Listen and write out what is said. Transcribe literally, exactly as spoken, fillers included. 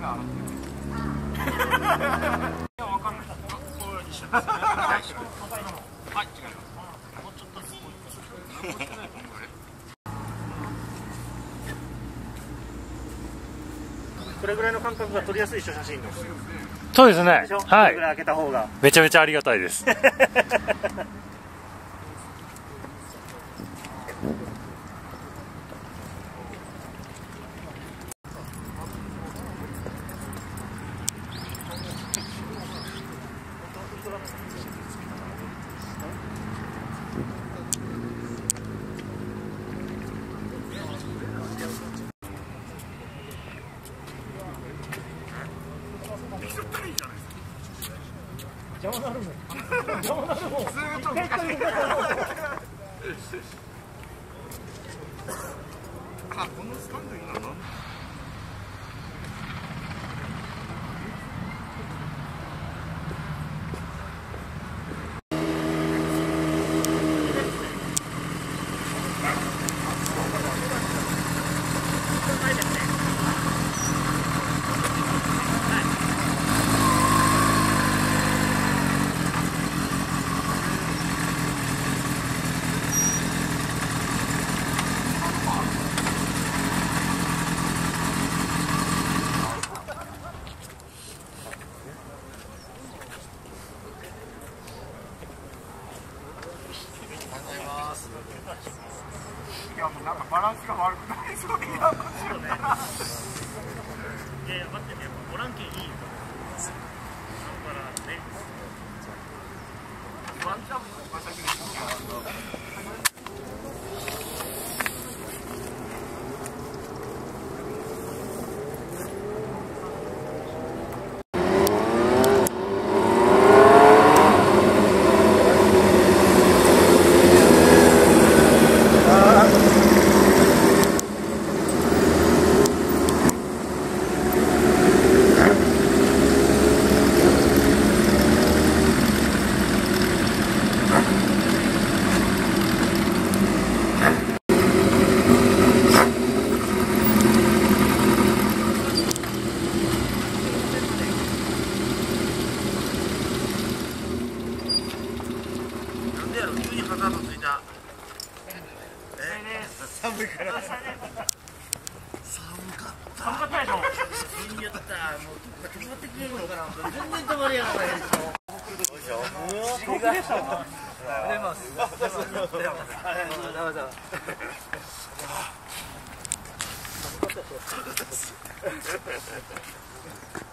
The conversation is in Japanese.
か。いや、わかんない。こうにしてます。はい、違います。もうちょっとずつ。これぐらいの間隔が撮りやすい写真の。 そうですね。はい。 これぐらい開けた方が。 めちゃめちゃありがたいです。 邪魔なるもん。邪魔なるもん。ずーっと昔。あ、このスタンドいいな。いやもうなんかバランスが悪くなりそうで、いやこっちだったら。いやいや待ってね、やっぱボランケンいいよ。だからね。ワンチャンもまた来る。肌のついた。寒いから。寒かった。寒かったでしょ。いやった。もう止まってくれるのかな。全然止まりやがないでしょ。どうしよう。もう地獄でした。出ます。出ます。出ます。あ、ダメだ。寒かったでしょ。